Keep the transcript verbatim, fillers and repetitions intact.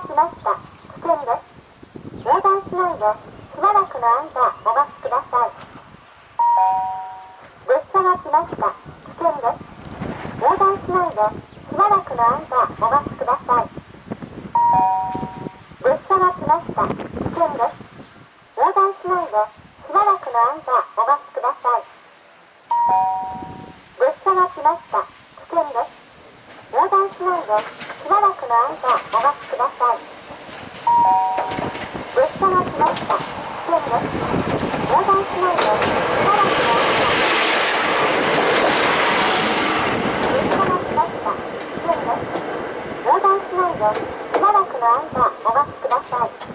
来ました。危険です。横断しないで、しばらくの間お待ちください。列車が来ました。危険です。横断しないで、しばらくの間お待ちください。列車が来ました。危険です。横断しないで、しばらくの間お待ちください。列車が来ました。危険です。横断しないで、しばらくの間お待ちください。列車が来ました。危険です。横断しないで、しばらくの間。列車が来ました。危険です。横断しないで、しばらくの間お待ちください。